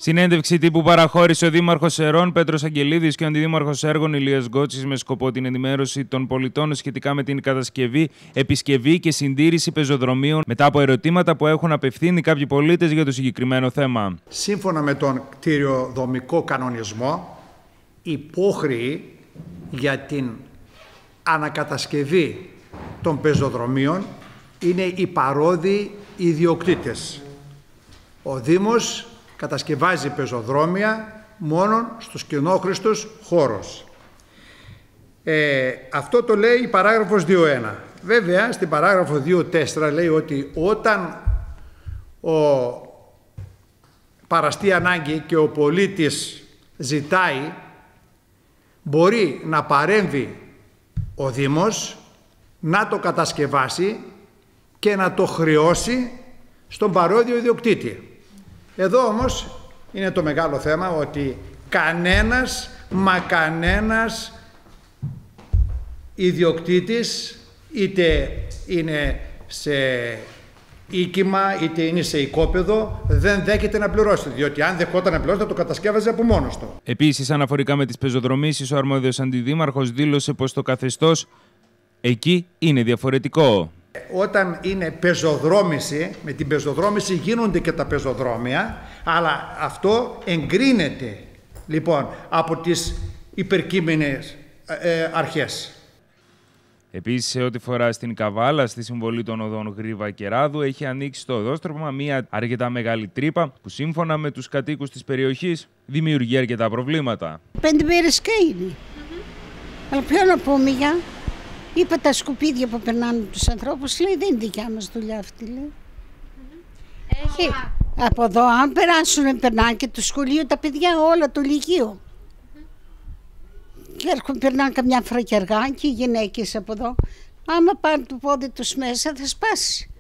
Συνέντευξη τύπου παραχώρησε ο Δήμαρχος Σερών Πέτρος Αγγελίδης και ο Αντιδήμαρχος Έργων Ηλίας Γκότσης με σκοπό την ενημέρωση των πολιτών σχετικά με την κατασκευή, επισκευή και συντήρηση πεζοδρομίων μετά από ερωτήματα που έχουν απευθύνει κάποιοι πολίτες για το συγκεκριμένο θέμα. Σύμφωνα με τον κτηριοδομικό κανονισμό, υπόχρεοι για την ανακατασκευή των πεζοδρομίων είναι οι παρόδιοι ιδιοκτήτες. Ο Δήμος κατασκευάζει πεζοδρόμια μόνο στους κοινόχρηστους χώρους. Αυτό το λέει η παράγραφος 2.1. Βέβαια, στην παράγραφο 2.4 λέει ότι όταν παραστεί ανάγκη και ο πολίτης ζητάει, μπορεί να παρέμβει ο Δήμος, να το κατασκευάσει και να το χρεώσει στον παρόδιο ιδιοκτήτη. Εδώ όμως είναι το μεγάλο θέμα ότι κανένας ιδιοκτήτης, είτε είναι σε οίκημα είτε είναι σε οικόπεδο, δεν δέχεται να πληρώσει, διότι αν δεχόταν να πληρώσει θα το κατασκεύαζε από μόνος του. Επίσης, αναφορικά με τις πεζοδρομήσεις, ο αρμόδιος αντιδήμαρχος δήλωσε πως το καθεστώς εκεί είναι διαφορετικό. Όταν είναι πεζοδρόμηση, με την πεζοδρόμηση γίνονται και τα πεζοδρόμια, αλλά αυτό εγκρίνεται λοιπόν από τις υπερκείμενες αρχές. Επίσης, σε ό,τι φορά στην Καβάλα, στη συμβολή των οδών Γρίβα και Ράδου, έχει ανοίξει στο οδόστρωμα μια αρκετά μεγάλη τρύπα που σύμφωνα με τους κατοίκους της περιοχής δημιουργεί αρκετά προβλήματα. 5 μέρες καίγει. Αλλά ποιο να πούμε για... Είπα τα σκουπίδια που περνάνε τους ανθρώπους, λέει δεν είναι δικιά μας δουλειά αυτή, λέει. Έχει. Από εδώ, αν περάσουν, περνάνε και το σχολείο τα παιδιά, όλα το λυκείο. Και έρχονται, περνάνε καμιά φορά και αργά και οι γυναίκες από εδώ. Άμα πάνε το πόδι τους μέσα θα σπάσει.